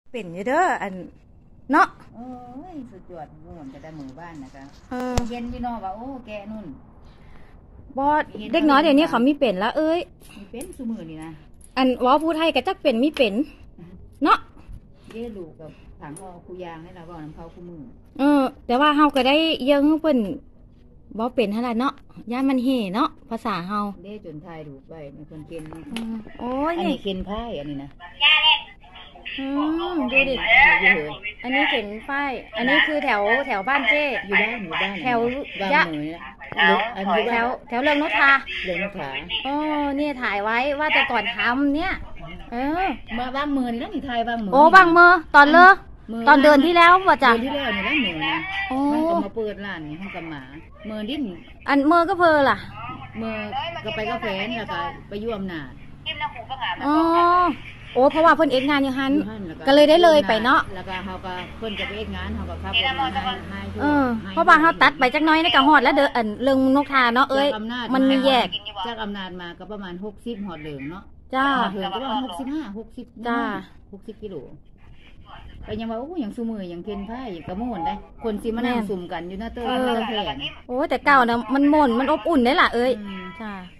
เป็นอยู่เด้ออันเนาะโอ้ยสุดยอดม่วนจะได้หมู่บ้านนะคะเย็นพี่น้องว่าโอ้แกนุ่นบ่เด็กน้อยเดี๋ยวนี้เขามีเป็นแล้วเอ้ยมีเป็นซุมื้อนี่นะอันว่าผู้ไทยก็จักเป็นมีเป็นเนาะเด้ลูกกับถังเอาคูยางให้เราเว้านำเขาคู่มือแต่ว่าเฮาก็ได้เยังเพิ่นบ่เป็นเท่าไหร่เนาะย่านมันเฮเนาะภาษาเฮาเด้จนไทยดูไว้มีคนเก่งโอ้ยอันนี้เข็นพายอันนี้นะดูดิอันนี้เข็นป้ายอันนี้คือแถวบ้านเจ้อยู่บ้านหมู่บ้านแถวยะอันอยู่บ้านแถวเรืองนกทาเรืองนกทาเนี่ยถ่ายไว้ว่าแต่ก่อนทำเนี่ยมาบางมือนี่แล้วนี่ไทยบางมือโอ้บางมือตอนเลิกตอนเดินที่แล้วว่าจ้ะเดินที่แล้วนี่แล้วมือนะมันก็มาเปิดร้านนี่ห้องกับหมามือดิ้นอันมือก็เพอล่ะมือก็ไปก็แฟนแล้วก็ไปยุ่มหนาโอ้เพราะว่าเพิ่นเอ็ดงานอยู่ฮั่นก็เลยได้เลยไปเนาะแล้วก็เฮาก็เพิ่นก็ไปเอ็ดงานเฮาก็ครับเพราะว่าเฮาตัดไปจักน้อยในกะฮอดแล้วเด้ออันเรื่องนกทาเนาะเอ้ยมันมีแยกจากอำนาจมาก็ประมาณ60ฮอดเหลืองเนาะจ้าเหลืองก็ประมาณ60 จ้า 60กิโลก็ยังว่าโอ้ยังซุมือยังเพิ่นพายกระโมนได้คนสิมานั่งซุ่มกันอยู่หน้าเตอร์แท้โอ้แต่เก่านะมันม่วนมันอบอุ่นได้ล่ะเอ้ยจ้า